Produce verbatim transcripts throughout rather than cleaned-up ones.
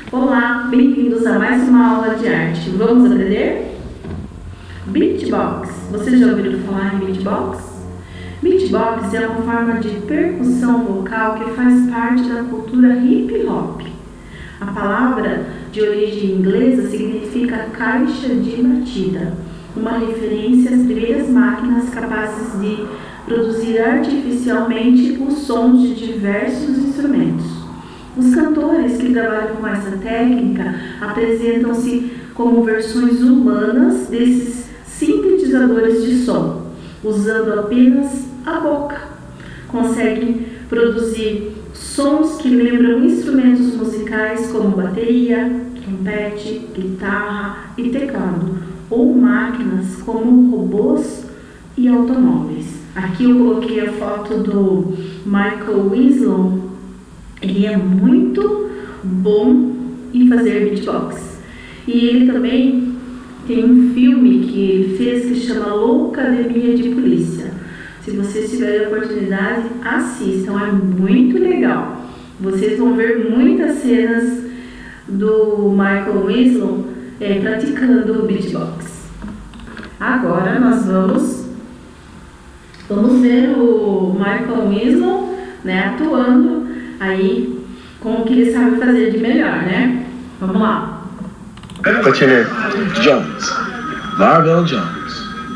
Olá, bem-vindos a mais uma aula de arte. Vamos aprender? Beatbox. Vocês já ouviram falar em beatbox? Beatbox é uma forma de percussão vocal que faz parte da cultura hip hop. A palavra, de origem inglesa, significa caixa de batida, uma referência às primeiras máquinas capazes de produzir artificialmente os sons de diversos instrumentos. Os cantores que trabalham com essa técnica apresentam-se como versões humanas desses sintetizadores de som, usando apenas a boca. Conseguem produzir sons que lembram instrumentos musicais como bateria, trompete, guitarra e teclado, ou máquinas como robôs e automóveis. Aqui eu coloquei a foto do Michael Winslow. Ele é muito bom em fazer beatbox. E ele também tem um filme que ele fez que chama Loucademia de Polícia. Se vocês tiverem a oportunidade, assistam, é muito legal. Vocês vão ver muitas cenas do Michael Winslow é, praticando o beatbox. Agora nós vamos, vamos ver o Michael Winslow, né, atuando aí com o que ele sabe fazer de melhor, né? Vamos lá. What's your name? Jones. Marvell Jones.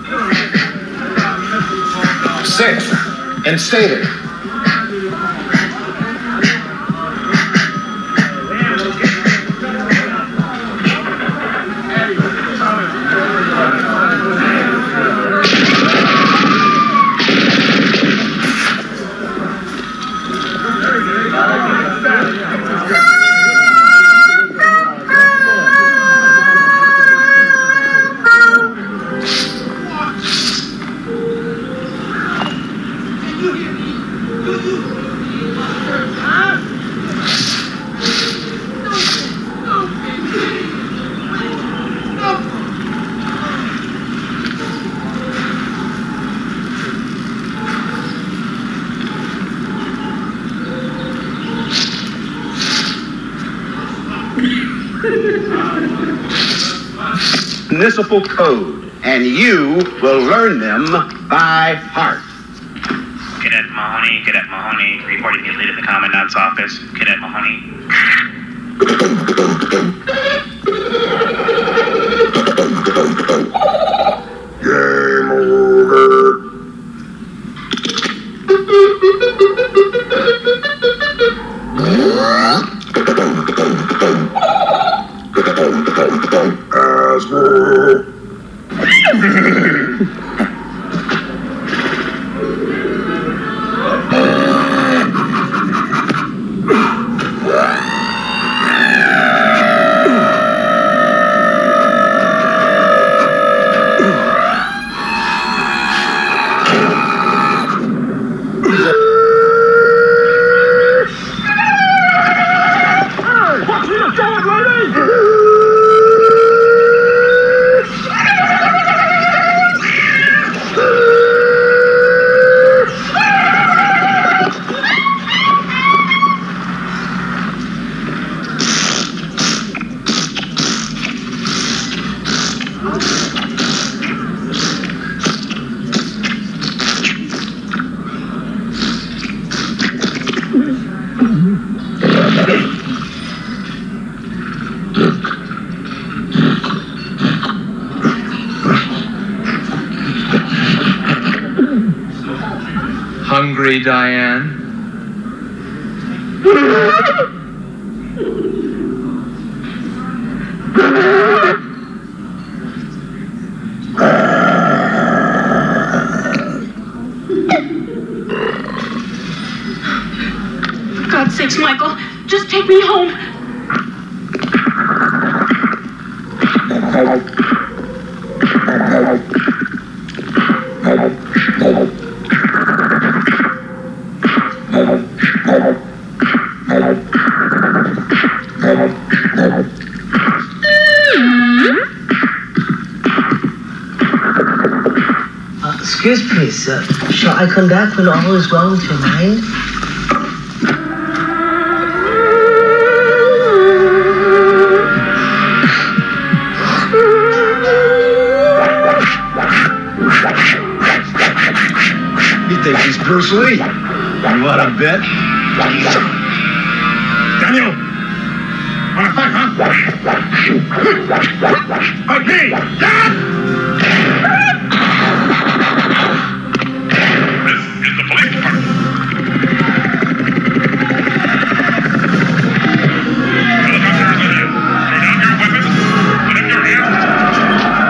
Six. And state it. Municipal code, and you will learn them by heart. Cadet Mahoney, Cadet Mahoney, reporting you lead in the Commandant's office. Cadet Mahoney. Game over. Asshole. Hungry, Diane? For God's sakes, Michael, just take me home. Uh, excuse me, sir. Shall I come back when all is well with your mind? Bruce Lee. You want a bet? Daniel! Wanna fight, huh? Fight me! This is the police department. Helicopter is in. Throw down your weapons. Put up your hands.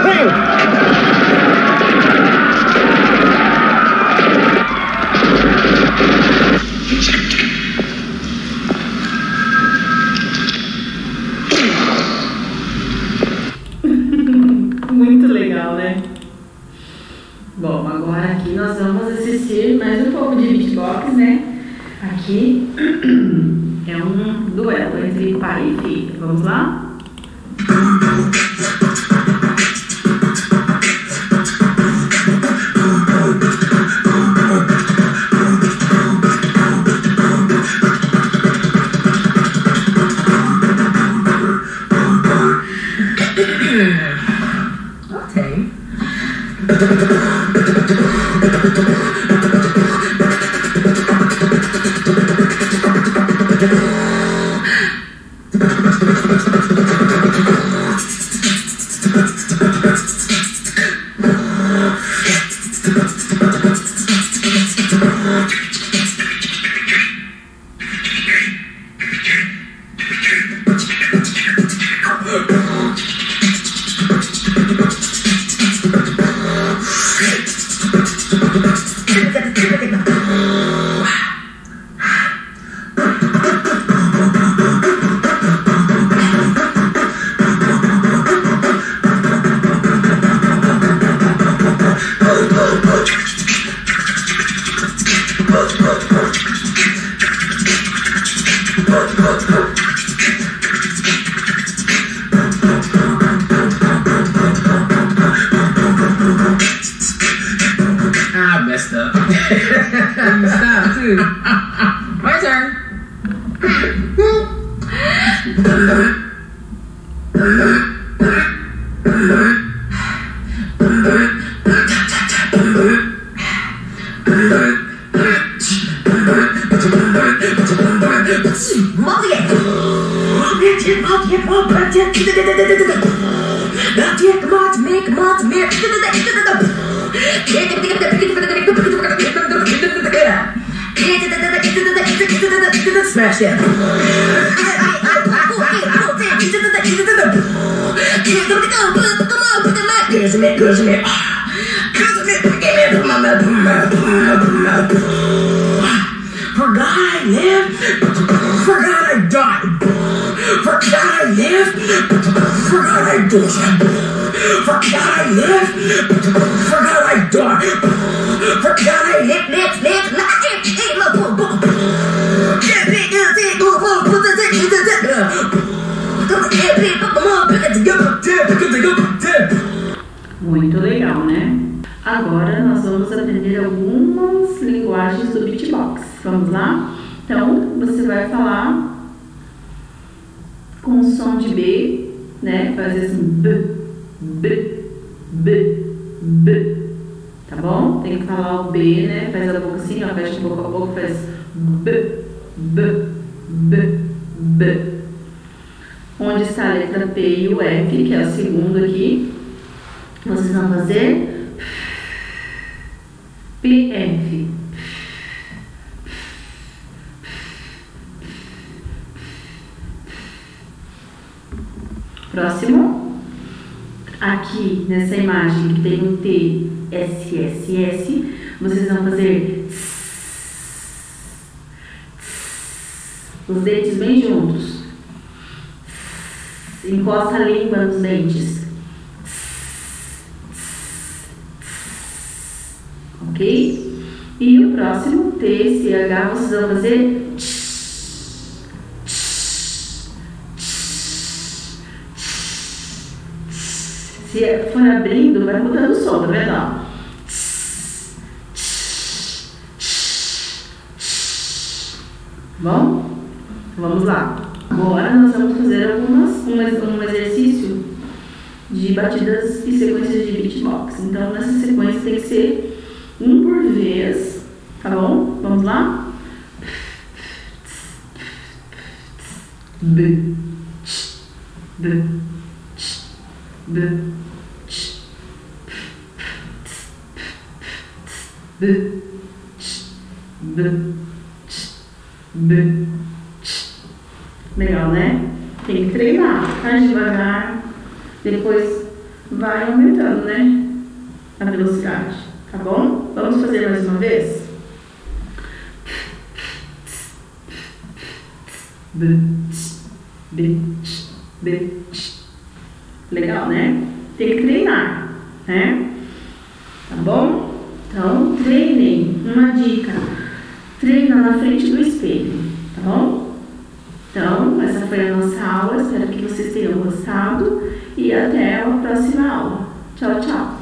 Muito legal, né? Bom, agora aqui nós vamos assistir mais um pouco de beatbox, né? Aqui é um duelo entre pai e filho. Vamos lá? Okay. I messed up. You stopped too. My turn. Smash it. For God I live, for God I die, for God I live, for God I do, for God I live, for God I die, for God I live, live, live, live, Muito legal, né? Agora nós vamos aprender algumas linguagens do beatbox. Vamos lá? Então, você vai falar com o som de B, né? Fazer assim, B, B, B, B. Tá bom? Tem que falar o B, né? Faz a boca assim, ó, fecha a boca a boca, faz B, B, B, B. Onde está a letra P e o F, que é o segundo aqui, vocês vão fazer P F. Próximo. Aqui nessa imagem que tem um T, S, S, S, vocês vão fazer os dentes bem juntos. Encosta a língua nos dentes. Ok? E o próximo, T, C, H, vocês vão fazer se for abrindo, vai mudando o som, tá vendo? Bom? Vamos lá. Agora nós vamos fazer algumas, um, um exercício de batidas e sequências de beatbox. Então, nessa sequência tem que ser um por vez, Tá bom? Vamos lá? B, ch, b, ch, b, ch, b, ch, b, ch, b, ch. Legal, né? Tem que treinar. Faz devagar. Depois vai aumentando, né? A velocidade. Tá bom? Vamos fazer mais uma vez? B, B, B. Legal, né? Tem que treinar, né? Tá bom? Então, treinem. Uma dica. Treina na frente do espelho, tá bom? Então, essa foi a nossa aula. Espero que vocês tenham gostado. E até a próxima aula. Tchau, tchau.